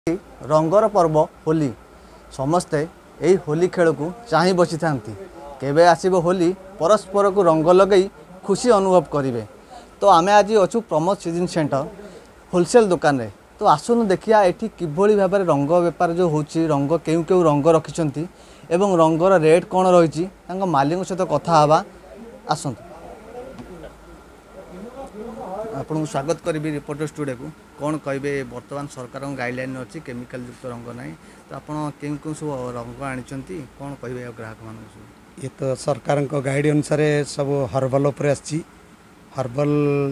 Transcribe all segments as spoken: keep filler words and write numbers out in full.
रंगर पर्व होली समस्ते यही होली खेल को चाह बसी था केवे आसब होली परस्पर को रंग लगे खुशी अनुभव करेंगे। तो आम आज अच्छु प्रमोद सीजन सेंटर होलसेल दुकान रे। तो आसुन देखिया एठी किभली भाव में रंग बेपार जो होची रंग केउ केउ रंग रखिछंती एवं रंगर रेट कौन रही मालिक सहित कथा हवा आसतु। आपको स्वागत करी रिपोर्टर स्टूडियो को कौन कहे बर्तमान सरकार गाइडलाइन अच्छी केमिकल युक्त रंग ना तो आप क्यों क्यों सब रंग आनी कौन कहे ग्राहक मान ये तो सरकार गाइड अनुसार सब हर्बल उपर आसी हर्बल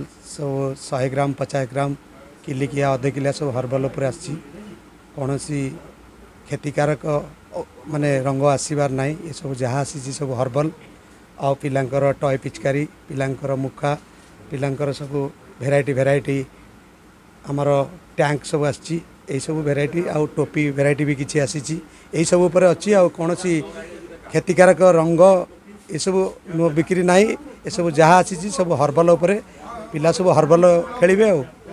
सब सौ ग्राम पचास ग्राम किलिकिया अध किलिया सब हर्बल उपर आसी कौन क्षतिकारक माने रंग आसबार ना ये सब जहाँ आसी सब हर्बल आ पिलांकर टय पिचकारी पिलांकर मुखा पिलांकर सब भेराइटी भेराइटी आमर टैंक सब आसी सब भेराइटी आउ टोपी भेराइटी भी किसी आसी यही सब उपर अच्छी आ कौन क्षतिकारक रंग ये सब बिक्री ना ये सब जहाँ आसी सब हर्बल उपर पिला सब हर्बल खेलिए।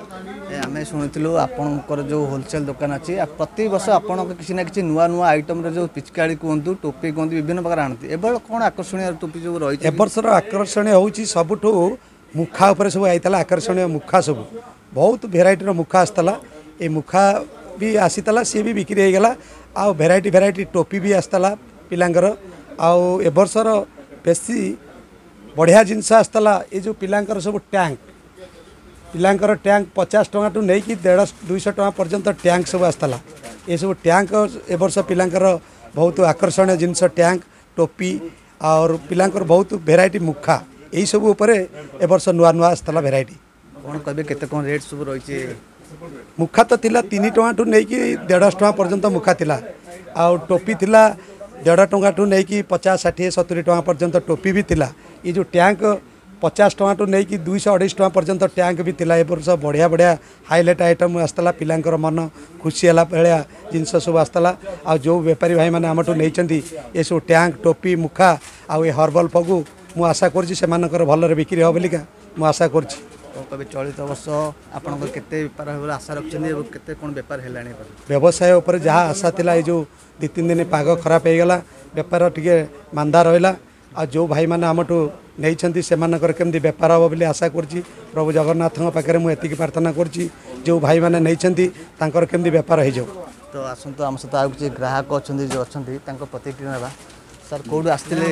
आम शुणु आपणकर जो होलसेल दुकान अच्छी प्रति वर्ष आपन किसी ना कि नुआ नुआ आइटम जो पिचकारी कहतु टोपी कहतु विभिन्न प्रकार आनती ए कौन आकर्षणीय टोपी जो रही है एबर्षर आकर्षणीय हूँ सबुठ मुखा उपर सब आईला आकर्षणीय मुखा सब बहुत भेराइटर मुखा आसला ये मुखा भी आसीला सी भी बिक्री हो गला आ भेराइटी भेराइटी टोपी भी आसला पिलांकर आउ एबर्षर बेसी बढ़िया जिनस आसला ये जो पिलांकर सब टैंक पिलांकर टैंक पचास टଙ୍କା टू नहीं कि डेढ़ दुईश टଙ୍କା पर्यंत टैंक सब आसला ये सब टैंक ए वर्ष पिलांकर बहुत आकर्षणीय जिनस टैंक टोपी और पिलांकर बहुत भेराइटी मुखा यही सब उपर ए वर्ष नुआ नुआ आसला भेराइटी कौन कहे केते कौन रेट सब रही मुखा तो थिला तीन टଙ୍କା टू नहीं कि डेढ़ टଙ୍କା पर्यंत मुखा थिला आ टोपी थिला डेढ़ टଙ୍କା टू नहीं कि पचास षाठी सतुरी टଙ୍କା पर्यंत टोपी भी थिला ये जो टैंक पचास टଙ୍କା टू नहीं कि दुईश अढ़ाई टଙ୍କା पर्यंत टैंक भी थिला ए वर्ष बढ़िया बढ़िया हाइलाइट आइटम आसला पिलांकर मन खुशी है भाया जिनस सब आसला आ जो बेपारी भाई मैंने आमठू नहीं ये सब टैंक टोपी मुखा आ हर्बल फगु मु आशा कर भल बिक्री हो बोलिका मु आशा कर चलित वर्ष आप बेपार आशा रखते कौन बेपार है व्यवसाय उपर जहाँ आशा थिला ये जो दु तीन दिन पाग खराब हो गला बेपार टिके मांदा रहा आ जो भाई मैंने आमठू नहीं से केमती बेपार हम बोली आशा करुँच प्रभु जगन्नाथ पाखे मुझे प्रार्थना करुँच जो भाई मैंने नहीं केमती बेपार हो जाओ। तो आसतु आम सहित आउ किसी ग्राहक अच्छा जो अच्छा प्रतिक्रिया ना सर कौट आसते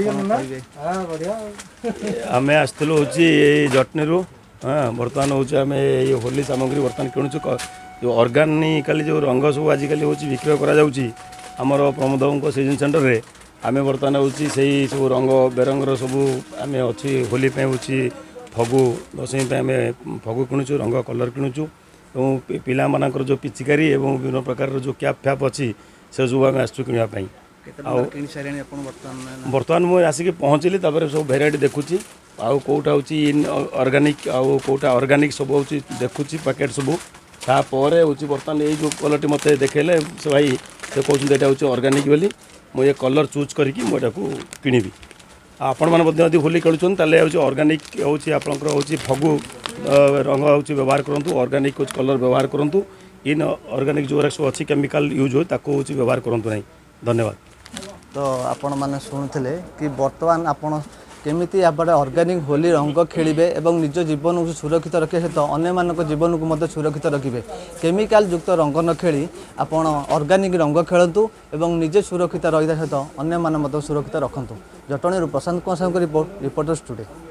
आम आसलु हूँ जटनी हाँ बर्तमान हूँ आम ये होली सामग्री बर्तमान किणुचु जो अर्गानिकाली जो रंग सब आजिकल हूँ विक्रय करमर प्रमोद सीजन सेंटर रे आम बर्तमान हूँ से सब रंग बेरंगर सब आम अच्छी होली हूँ फगु दशमी आम फगु किणुचु रंग कलर किणुचु और पिला मानकर जो पिचिकारी और विभिन्न प्रकार जो कैप फैप अच्छी से सब आम आसु किणापी बर्तमान मुझे आसिक पहुँचली सब भेराइटी देखुची आउ कौटा हूँ अर्गानिक आउ कौटा अर्गानिक सब हूँ देखुची पैकेट सब तापर हूँ बर्तमान ये जो कलर मत देखेले से भाई से कहते यहाँ हूँ अर्गानिक बोली मुझे कलर चूज करके मुझे किणी आपण मैंने होली खेलुन ताले हूँ अर्गानिक हूँ आपंकर हूँ फगु रंग हूँ व्यवहार करूँ अर्गानिक कुछ कलर व्यवहार करूँ इन अर्गानिक जो सब अच्छी केमिकल यूज हो हूँ व्यवहार करूँ ना। धन्यवाद। तो आपण मैंने शुणुले कि बर्तमान आपण केमिति आपड़े अर्गानिक होली रंग खेलिबे एवं निज जीवन को सुरक्षित रखे सहित अन्य मानक जीवन को मध्य सुरक्षित रखिबे केमिकल युक्त रंग न खेली आपण अर्गानिक रंग खेलतु एवं निजे सुरक्षित रही सहित अन्य मान मध्य सुरक्षित रखतु। जटणी Prashant Kumar report reporter studio.